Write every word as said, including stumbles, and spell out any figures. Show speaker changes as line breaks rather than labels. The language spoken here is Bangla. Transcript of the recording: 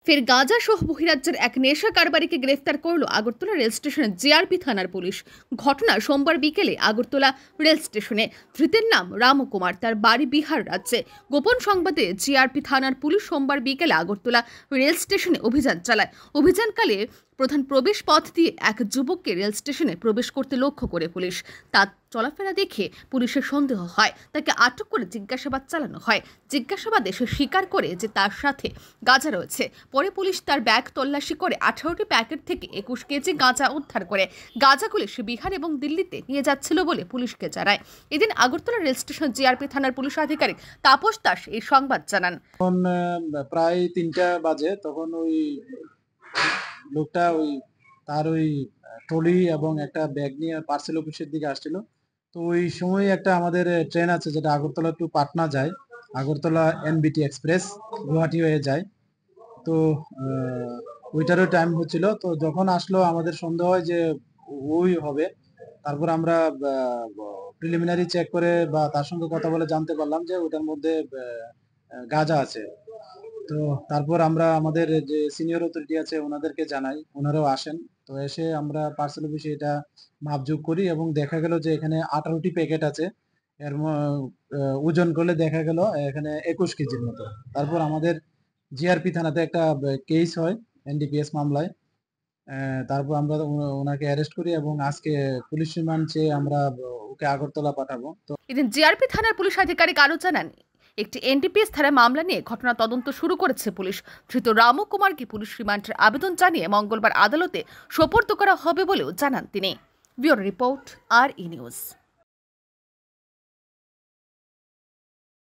ফের গাঁজা সহ বহিরাজ্যের এক নেশা কারবারিকে গ্রেফতার করল আগরতলা রেল স্টেশনের জিআরপি থানার পুলিশ। ঘটনা সোমবার বিকেলে আগরতলা রেল স্টেশনে। ধৃতের নাম রামকুমার, তার বাড়ি বিহার রাজ্যে। গোপন সংবাদে জিআরপি থানার পুলিশ সোমবার বিকেলে আগরতলা রেল স্টেশনে অভিযান চালায়। অভিযানকালে প্রধান প্রবেশ পথ দিয়ে এক যুবককে রেল স্টেশনে প্রবেশ করতে লক্ষ্য করে পুলিশ। তার চলাফেরা দেখে পুলিশের সন্দেহ হয়, তাকে আটক করে জিজ্ঞাসাবাদ চালানো হয়। জিজ্ঞাসাবাদে সে স্বীকার করে যে তার সাথে গাঁজা রয়েছে। পরে পুলিশ তার ব্যাগ তল্লাশি করে আঠারোটি প্যাকেট থেকে একুশ কেজি গাঁজা উদ্ধার করে। গাঁজাগুলি সে বিহার এবং দিল্লিতে নিয়ে যাচ্ছিল বলে পুলিশকে জানায়। এদিন আগরতলা রেল স্টেশন জিআরপি থানার পুলিশ আধিকারিক তাপস দাস এই সংবাদ জানান।
প্রায় তিনটা বাজে তখন ওই লোকটা ওই তার ওই ট্রলি এবং একটা ব্যাগ নিয়ে পার্সেল অফিসের দিকে আসছিল। তো ওই সময় একটা আমাদের ট্রেন আছে যেটা আগরতলা টু পাটনা যায়, আগরতলা এনবিটি এক্সপ্রেস গুয়াহাটি হয়ে যায়। তো ওইটারও টাইম হচ্ছিল। তো যখন আসলো আমাদের সন্দেহ হয় যে ওই হবে। তারপর আমরা প্রিলিমিনারি চেক করে বা তার সঙ্গে কথা বলে জানতে পারলাম যে ওটার মধ্যে গাঁজা আছে। তো তারপর আমরা আমাদের যে সিনিয়র অথরিটি আছে ওনাদেরকে জানাই, ওনারাও আসেন। তো এসে আমরা পার্সেল অফিসে এটা মাপযোগ করি এবং দেখা গেল যে এখানে আঠারোটি প্যাকেট আছে। এর ওজন করলে দেখা গেল এখানে একুশ কেজির মতো। তারপর আমাদের জিআরপি থানাতে একটা কেস হয় এনডিপিএস মামলায়। তারপর আমরা ওনাকে অ্যারেস্ট করি এবং আজকে পুলিশ রিমান্ড চেয়ে আমরা ওকে আগরতলা পাঠাবো। তো
এদিন জিআরপি থানার পুলিশ আধিকারিক আরো জানান, একটি এনডিপিএস ধারায় মামলা নিয়ে ঘটনা তদন্ত শুরু করেছে পুলিশ। ধৃত রামকুমারকে পুলিশ রিমান্ডের আবেদন জানিয়ে মঙ্গলবার আদালতে সোপর্দ করা হবে বলেও জানান তিনি। Bureau report, R E news.